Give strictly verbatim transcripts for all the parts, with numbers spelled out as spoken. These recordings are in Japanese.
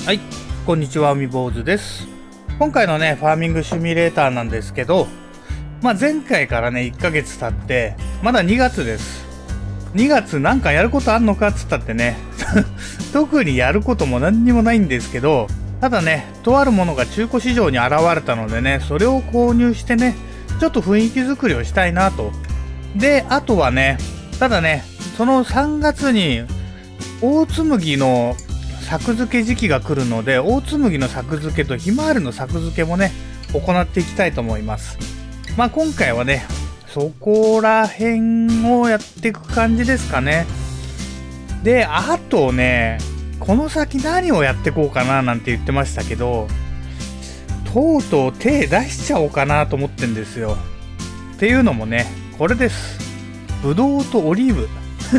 はい、こんにちは、海坊主です。今回のね、ファーミングシミュレーターなんですけど、まあ、前回からね、いっかげつ経って、まだにがつです。にがつなんかやることあんのかっつったってね、特にやることも何にもないんですけど、ただね、とあるものが中古市場に現れたのでね、それを購入してね、ちょっと雰囲気作りをしたいなと。で、あとはね、ただね、そのさんがつに、大紬の作付け時期が来るので、大紬の作付けとひまわりの作付けもね、行っていきたいと思います。まあ今回はね、そこら辺をやっていく感じですかね。で、あとね、この先何をやっていこうかななんて言ってましたけど、とうとう手出しちゃおうかなと思ってんですよ。っていうのもね、これです。ぶどうとオリーブ。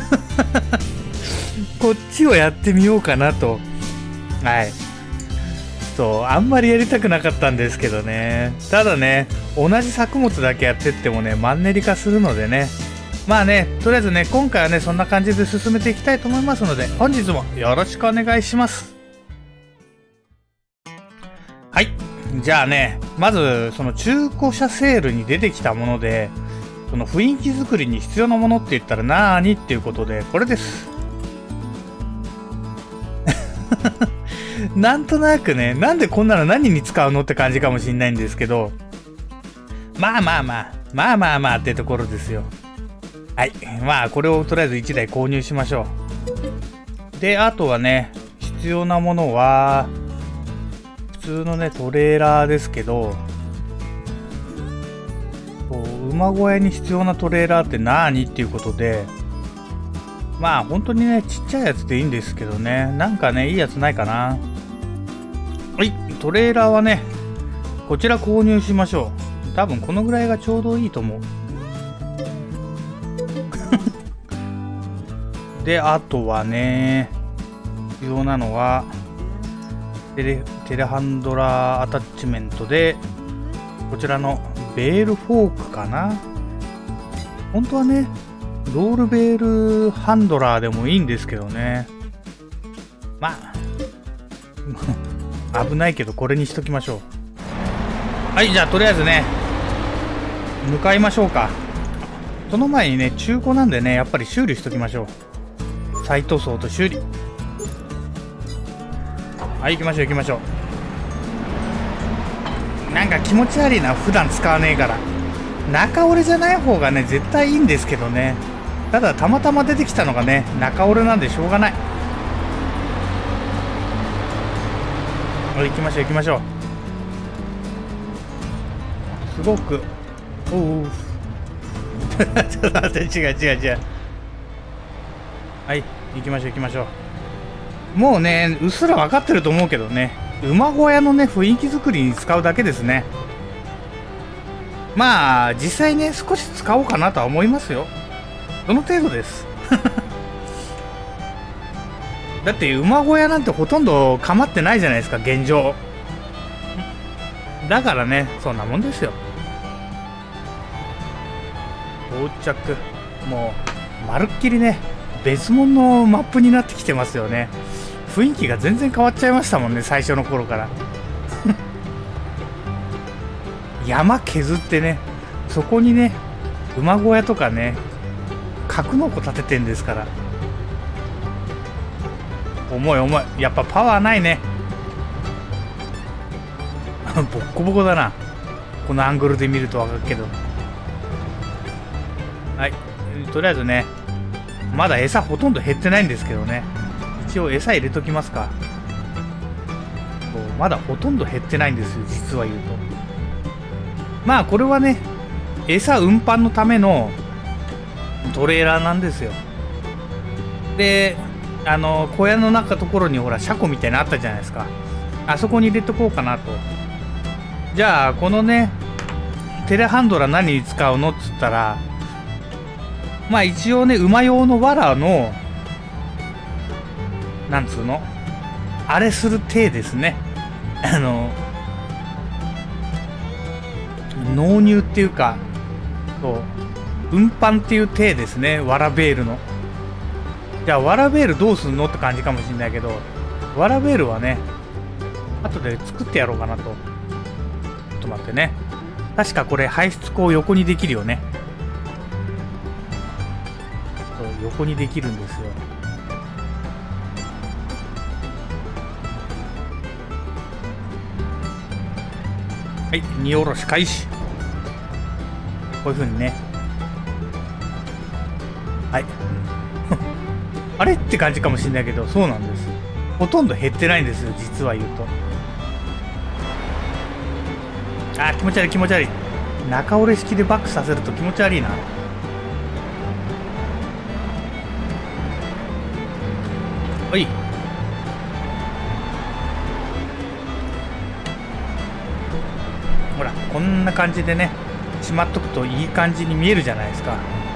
こっちをやってみようかなと。はい。そう、あんまりやりたくなかったんですけどね。ただね、同じ作物だけやってってもね、マンネリ化するのでね。まあね、とりあえずね、今回はね、そんな感じで進めていきたいと思いますので、本日もよろしくお願いします。はい。じゃあね、まず、その中古車セールに出てきたもので、その雰囲気作りに必要なものって言ったらなーにっていうことで、これです。なんとなくね、なんでこんなの何に使うのって感じかもしんないんですけど、まあまあまあ、まあまあまあってところですよ。はい。まあ、これをとりあえずいちだい購入しましょう。で、あとはね、必要なものは、普通のね、トレーラーですけど、馬小屋に必要なトレーラーって何っていうことで、まあ本当にね、ちっちゃいやつでいいんですけどね、なんかね、いいやつないかな。はい、トレーラーはね、こちら購入しましょう。多分このぐらいがちょうどいいと思う。で、あとはね、必要なのは、テレ、テレハンドラーアタッチメントで、こちらのベールフォークかな。本当はね、ロールベールハンドラーでもいいんですけどね。まあ、危ないけどこれにしときましょう。はい、じゃあとりあえずね、向かいましょうか。その前にね、中古なんでね、やっぱり修理しときましょう。再塗装と修理。はい、行きましょう行きましょう。なんか気持ち悪いな、普段使わねえから。中折れじゃない方がね、絶対いいんですけどね。ただ、たまたま出てきたのがね、中折れなんでしょうがない。行きましょう行きましょう。すごく、おお。ちょっと待って、違う違う違う。はい、行きましょう行きましょう。もうね、うっすら分かってると思うけどね、馬小屋のね、雰囲気作りに使うだけですね。まあ、実際ね、少し使おうかなとは思いますよ。その程度です。だって馬小屋なんてほとんど構ってないじゃないですか、現状。だからね、そんなもんですよ。到着。もう、まるっきりね、別物のマップになってきてますよね。雰囲気が全然変わっちゃいましたもんね、最初の頃から。山削ってね、そこにね、馬小屋とかね、格納庫建ててんですから。重い重い。やっぱパワーないね。ボッコボコだな。このアングルで見るとわかるけど。はい。とりあえずね、まだ餌ほとんど減ってないんですけどね。一応餌入れときますか。まだほとんど減ってないんですよ、実は言うと。まあこれはね、餌運搬のためのトレーラーなんですよ。で、あの小屋の中ところにほら車庫みたいなのあったじゃないですか。あそこに入れとこうかなと。じゃあこのね、テレハンドラー何に使うのっつったら、まあ一応ね、馬用の藁のなんつうのあれする体ですね。あの納入っていうか、そう運搬っていう体ですね、わらベールの。じゃあわらベールどうすんのって感じかもしれないけど、わらベールはね、 後で作ってやろうかなと。ちょっと待ってね。確かこれ排出口横にできるよね。そう、横にできるんですよ。はい、荷下ろし開始。こういう風にね。はい。あれって感じかもしれないけど、そうなんです。ほとんど減ってないんですよ、実は言うと。あー、気持ち悪い気持ち悪い。中折れ式でバックさせると気持ち悪いな。はい。ほら、こんな感じでね、しまっとくといい感じに見えるじゃないですか。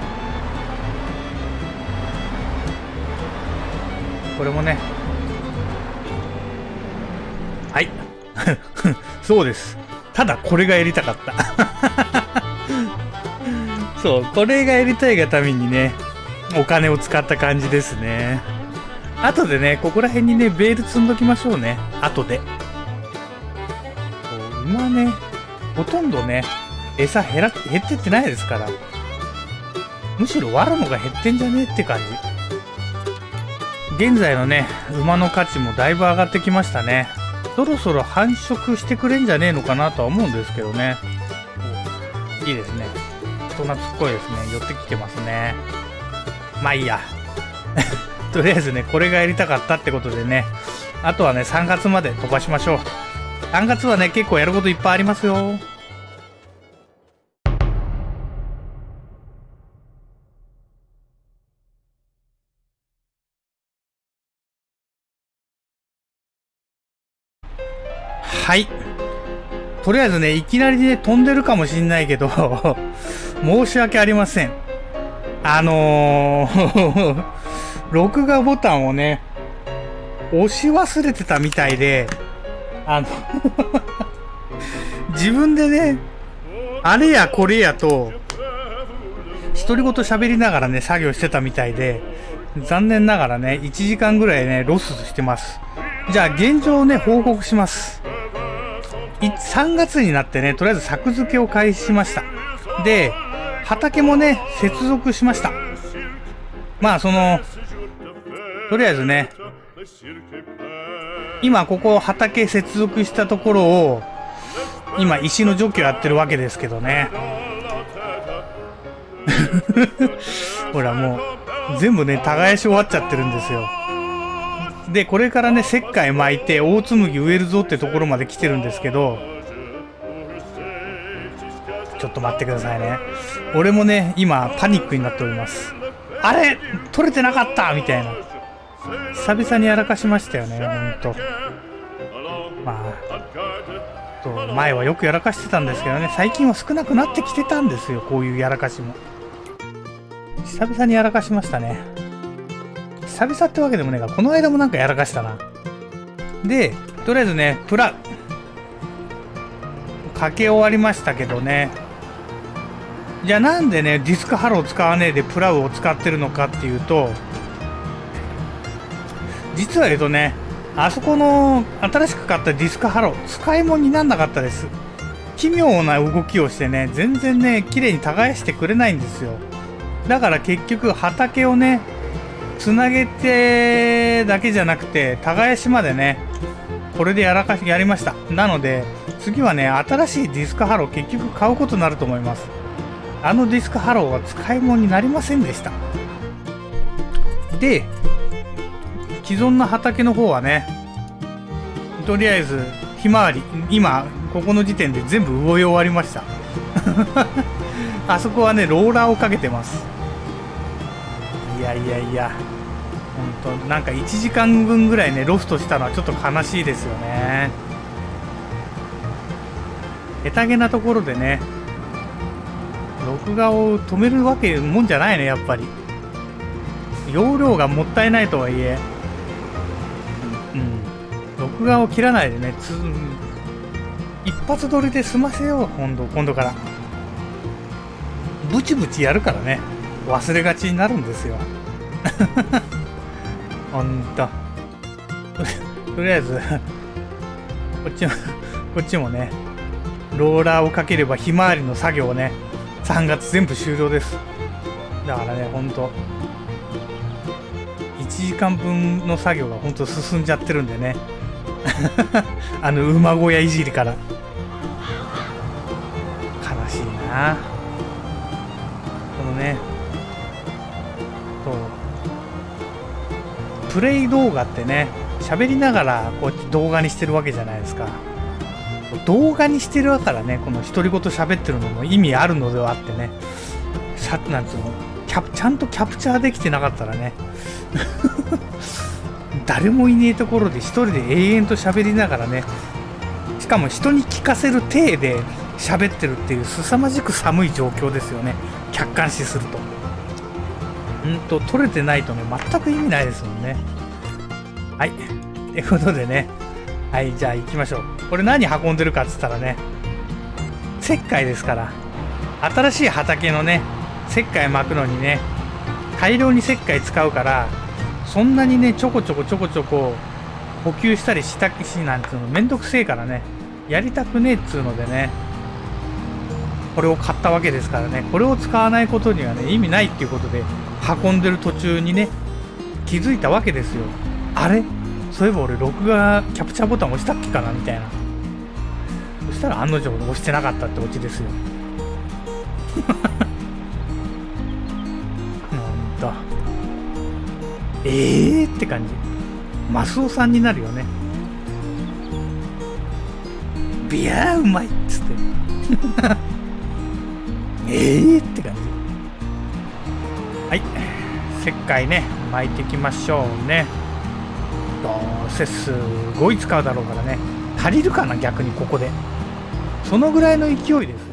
これもね、はい。そうです。ただこれがやりたかった。そう、これがやりたいがためにね、お金を使った感じですね。後でね、ここら辺にね、ベール積んどきましょうね。後で。馬ね、ほとんどね、餌減ら、減ってってないですから。むしろワラのが減ってんじゃねえって感じ。現在のね、馬の価値もだいぶ上がってきましたね。そろそろ繁殖してくれんじゃねえのかなとは思うんですけどね。いいですね。人懐っこいですね。寄ってきてますね。まあいいや。とりあえずね、これがやりたかったってことでね。あとはね、さんがつまで飛ばしましょう。さんがつはね、結構やることいっぱいありますよ。はい。とりあえずね、いきなりね、飛んでるかもしんないけど、申し訳ありません。あのー、録画ボタンをね、押し忘れてたみたいで、あの、自分でね、あれやこれやと、独り言喋りながらね、作業してたみたいで、残念ながらね、いちじかんぐらいね、ロスしてます。じゃあ、現状をね、報告します。さんがつになってね、とりあえず作付けを開始しました。で、畑もね、接続しました。まあ、その、とりあえずね、今ここ畑接続したところを、今石の除去やってるわけですけどね。ほらもう、全部ね、耕し終わっちゃってるんですよ。で、これからね、石灰巻いて大紬植えるぞってところまで来てるんですけど、ちょっと待ってくださいね。俺もね、今パニックになっております。あれ取れてなかったみたいな。久々にやらかしましたよね、ほんと。まあ、と前はよくやらかしてたんですけどね、最近は少なくなってきてたんですよ、こういうやらかしも。久々にやらかしましたね。久々ってわけでもねえが、この間もなんかやらかしたな。で、とりあえずね、プラ、かけ終わりましたけどね。じゃあなんでね、ディスクハロー使わねえでプラウを使ってるのかっていうと、実は言うとね、あそこの新しく買ったディスクハロー、使い物になんなかったです。奇妙な動きをしてね、全然ね、綺麗に耕してくれないんですよ。だから結局畑をね、つなげてだけじゃなくて、耕しまでね、これでやらかし、やりました。なので、次はね、新しいディスクハロー結局買うことになると思います。あのディスクハローは使い物になりませんでした。で、既存の畑の方はね、とりあえず、ひまわり、今、ここの時点で全部植え終わりました。あそこはね、ローラーをかけてます。いやいやいや、ほんと、なんかいちじかんぶんぐらいね、ロストしたのはちょっと悲しいですよね。下手げなところでね、録画を止めるわけもんじゃないね、やっぱり。容量がもったいないとはいえ、うん、録画を切らないでね、つ一発撮りで済ませよう、今度、今度から。ブチブチやるからね、忘れがちになるんですよ。ほんと。とりあえず、 こっちもこっちもねローラーをかければひまわりの作業をねさんがつ全部終了です。だからねほんといちじかんぶんの作業がほんと進んじゃってるんでねあの馬小屋いじりから悲しいな。このねそうプレイ動画ってね喋りながらこうやって動画にしてるわけじゃないですか。動画にしてるからねこの独り言喋ってるのも意味あるのではあってね、さなんつうのキャプちゃんとキャプチャーできてなかったらね誰もいねえところで一人で永遠と喋りながらね、しかも人に聞かせる体で喋ってるっていう凄まじく寒い状況ですよね、客観視すると。うんと撮れてないとね全く意味ないですもんね。はいということでね、はいじゃあ行きましょう。これ何運んでるかっつったらね石灰ですから、新しい畑のね石灰巻くのにね大量に石灰使うから、そんなにねちょこちょこちょこちょこ補給したりしたしなんていうのめんどくせえからねやりたくねえっつうのでねこれを買ったわけですからね、これを使わないことにはね意味ないっていうことで運んでる途中にね気づいたわけですよ。あれそういえば俺録画キャプチャーボタン押したっけかなみたいな。そしたら案の定押してなかったってオチですよ。なんだえーって感じ。マスオさんになるよね。ビアーうまいっつってえーって感じ。はい石灰ね巻いていきましょうね。どうせすごい使うだろうからね、足りるかな逆にここで。そのぐらいの勢いです。